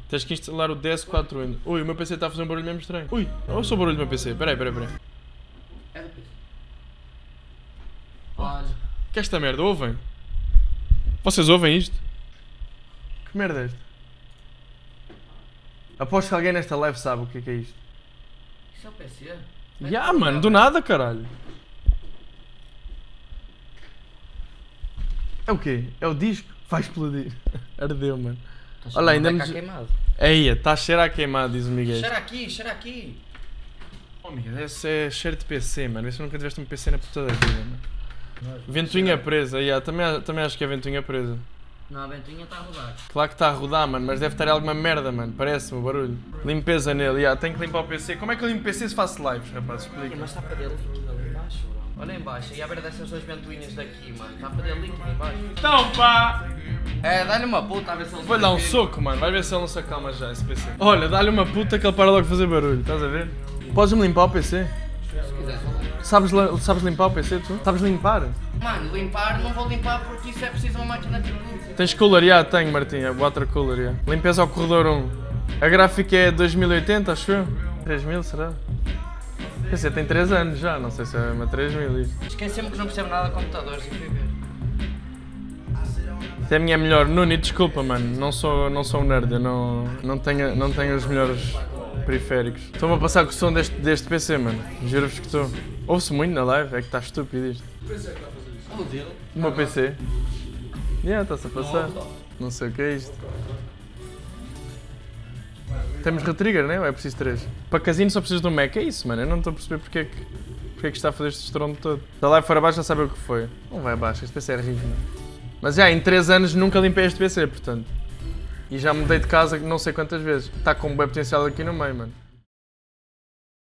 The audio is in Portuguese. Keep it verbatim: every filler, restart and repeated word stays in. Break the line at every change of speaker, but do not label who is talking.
Tens que instalar o D S quatro Windows. Ui, o meu P C está a fazer um barulho mesmo estranho. Ui, olha só o barulho do meu P C. Peraí, peraí, peraí.
É do P C. Olha.
Que é esta merda? Ouvem? Vocês ouvem isto? Que merda é esta? Aposto que alguém nesta live sabe o que é que é isto.
Isso é o P C?
Ya, yeah, mano, do nada, caralho. É o quê? É o disco? Vai explodir. Ardeu, mano.
Tá.
Olha, ainda
me...
me...
queimado.
Eia, está a cheirar a queimado, diz o Miguel.
Cheira aqui, cheira aqui.
Oh, Miguel, esse é cheiro de P C, mano. Vê se nunca tiveste um P C na puta da vida, mano. Ventoinha presa, yeah, também, também acho que é ventoinha presa.
Não, a ventoinha está a rodar.
Claro que está a rodar, mano, mas deve estar alguma merda, mano. Parece-me o barulho. Limpeza nele, yeah, tenho que limpar o P C. Como é que eu limpo o P C se faço lives, rapaz? Explica.
Mas está a perder líquido ali embaixo, bro. Olha em baixo, e a ver dessas duas ventoinhas daqui, mano. Está a perder líquido em baixo.
Então, pá!
É, dá-lhe uma puta a ver se ele...
Vou-lhe dar um soco, mano. Vai ver se ele não se acalma já, esse P C. Olha, dá-lhe uma puta que ele para logo de fazer barulho, estás a ver? Podes-me limpar o P C?
Se quiser,
Sabes, sabes limpar o P C, tu? Sabes limpar?
mano, limpar não vou limpar porque isso é preciso uma máquina tipo...
Tens cooler? Já, tenho, Martim. É water cooler, já. Limpeza ao corredor um. A gráfica é dois mil e oitenta, acho eu. três mil, será? O P C tem três anos já, não sei se é uma três mil isto.
Esqueci-me que não percebo nada de computadores e fui ver.
Até a minha é melhor. Nuni, desculpa, mano. Não sou, não sou um nerd, eu não, não, tenho, não tenho os melhores periféricos. Estou-me a passar com o som deste, deste P C, mano. Juro-vos que estou. Ouve-se muito na live, é que está estúpido isto.
O dele?
O meu P C. Yeah, está-se a passar. Não sei o que é isto. Temos retrigger, né? Ou é preciso três? Para casino só precisas de um Mac, é isso, mano. Eu não estou a perceber porque é que, porque é que está a fazer este estrondo todo. Da live fora abaixo já sabe o que foi. Não vai abaixo, este P C é rígido. Mas já, em três anos nunca limpei este P C, portanto. E já mudei de casa não sei quantas vezes. Está com um bom potencial aqui no meio, mano.